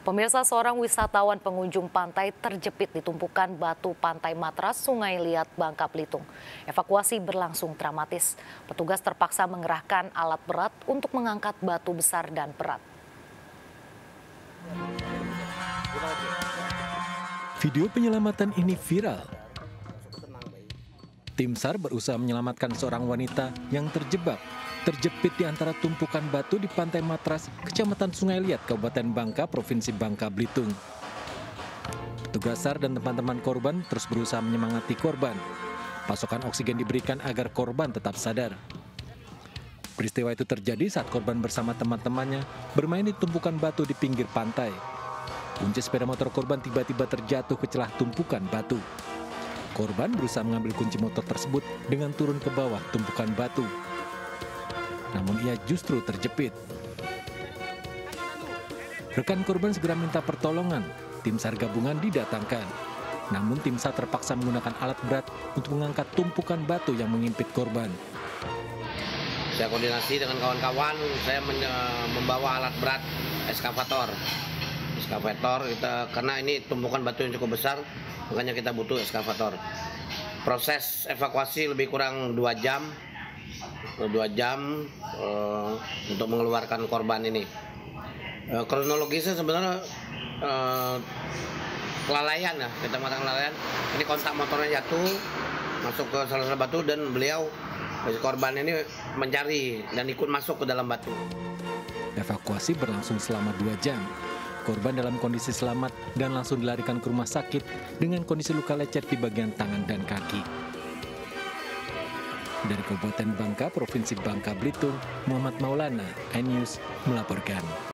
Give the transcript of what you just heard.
Pemirsa, seorang wisatawan pengunjung pantai terjepit di tumpukan batu pantai Matras, Sungai Liat, Bangka Belitung. Evakuasi berlangsung dramatis. Petugas terpaksa mengerahkan alat berat untuk mengangkat batu besar dan berat. Video penyelamatan ini viral. Tim SAR berusaha menyelamatkan seorang wanita yang terjepit di antara tumpukan batu di Pantai Matras, Kecamatan Sungai Liat, Kabupaten Bangka, Provinsi Bangka Belitung. Petugas SAR dan teman-teman korban terus berusaha menyemangati korban. Pasokan oksigen diberikan agar korban tetap sadar. Peristiwa itu terjadi saat korban bersama teman-temannya bermain di tumpukan batu di pinggir pantai. Kunci sepeda motor korban tiba-tiba terjatuh ke celah tumpukan batu. Korban berusaha mengambil kunci motor tersebut dengan turun ke bawah tumpukan batu. Namun ia justru terjepit. Rekan korban segera minta pertolongan. Tim SAR gabungan didatangkan. Namun tim SAR terpaksa menggunakan alat berat untuk mengangkat tumpukan batu yang mengimpit korban. Saya koordinasi dengan kawan-kawan, saya membawa alat berat eskavator karena ini tumpukan batu yang cukup besar, makanya kita butuh eskavator. Proses evakuasi lebih kurang 2 jam untuk mengeluarkan korban ini. Kronologisnya sebenarnya kelalaian ya, kita mengatakan kelalaian. Ini kontak motornya jatuh, masuk ke salah satu batu dan beliau, korban ini mencari dan ikut masuk ke dalam batu. Evakuasi berlangsung selama 2 jam. Korban dalam kondisi selamat dan langsung dilarikan ke rumah sakit dengan kondisi luka lecet di bagian tangan dan kaki. Dari Kabupaten Bangka, Provinsi Bangka Belitung, Muhammad Maulana, iNews melaporkan.